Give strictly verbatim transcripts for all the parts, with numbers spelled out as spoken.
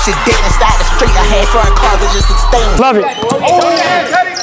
shit dead inside the street. I had front cars that just extend. Love it. Oh, yeah, Teddy.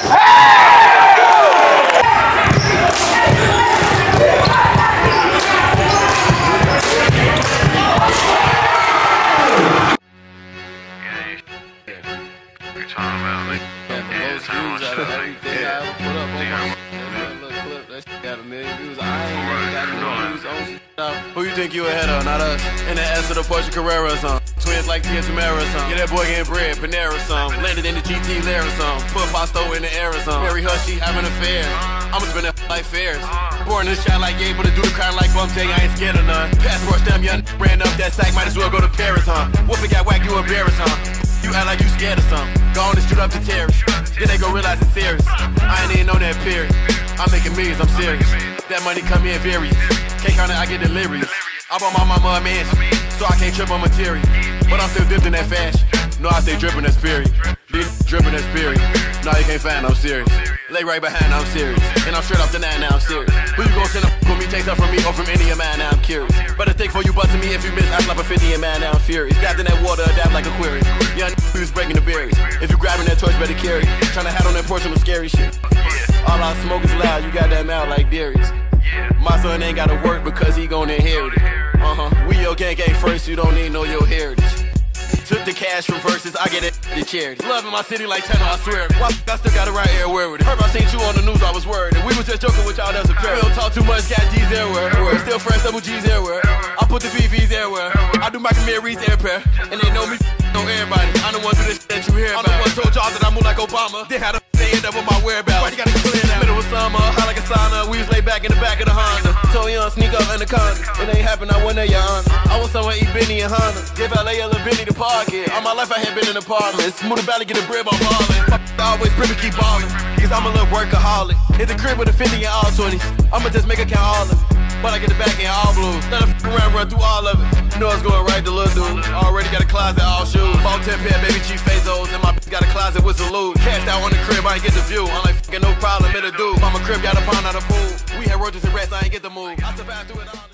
Who you think you ahead of? Not us. In the S of the Porsche Carrera song. Twins like Tia Tamara song. Get that boy getting bread, Panera song. Landed in the G T Lara song. Put Pasto in the air song. Marry her, she having affairs. I'ma spend it like fairs. Born in the shot like able to do the crime like bum tag, I ain't scared of none. Passport stamp, young ran up that sack, might as well go to Paris, huh? Wolfie got whacked, you embarrassed, huh? You act like you scared of something. Go on and shoot up the terrace. Then they gon' realize it's serious. I ain't even on that period. I'm making millions, I'm serious. That money come in various. Can't count it, I get delirious. I bought my mama a mansion, so I can't trip on material. But I'm still dipped in that fashion. No, I stay drippin' that spirit. These drippin' that spirit. No, you can't find, I'm serious. Lay right behind, I'm serious. And I'm straight off the nine, now I'm serious. Who you gon' send up with me? Take stuff from me or from any of mine, now I'm curious. Better think for you bustin' me if you miss. I slap a fifty in mine, now I'm furious. Dapped in that water, adapt like Aquarius. Young who's breaking the berries. If you grabbing that torch, better carry. Tryna hat on that porch on the scary shit. All I smoke is loud, you got that mouth like Darius. My son ain't gotta work because he gon' inherit it. Uh-huh, we your gang gang first, you don't need know your heritage. Took the cash from verses, I get it to charity. Loving my city like Tenor, I swear. Why I still got it right here, where with it? Heard I seen you on the news, I was worried. And we was just joking with y'all, that's a pair. We don't talk too much, got G's everywhere. Still fresh, double G's everywhere. I put the V V's everywhere. I do my Camry's air pair. And they know me, know everybody. I'm the one do this shit that you hear about. I'm the one told y'all that I move like Obama. Then how the they end up with my whereabouts. You gotta clear that. Middle of summer, hot like a sauna. We was laid back in the back of the Honda. Told young sneak up in the Conda. It ain't happen, I went there, your honor. I was somewhere eat Benny and Honda. Give L A a little Benny to park it. All my life I had been in apartments. Smooth the valley, get a bread by ballin'. I always pretty keep ballin'. Cause I'm a little workaholic. Hit the crib with a fifty in all twenties. I'ma just make a count all of it. But I get the back in all blue. Let a f around, run through all of it. You know it's going right to little dude. Already got a closet, all shoes. Bought ten pair, baby cheap Fazos. And my bitch got a closet with salute. Cashed out on the crib, I ain't get the view. I'm like, f***ing no problem, it'll do. Mama crib got a pond out of pool. We had roaches and rats, I ain't get the move. I survived through it all.